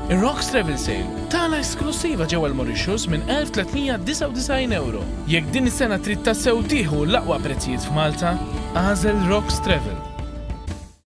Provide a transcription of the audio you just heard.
Ir-Rox Travel Sale tagħna esklusiva ġewwa l-Mauritius minn €1,399. Jekk din is-sena trid tassew tieħu l-aqwa prezzijiet f'Malta, għażel Rox Travel.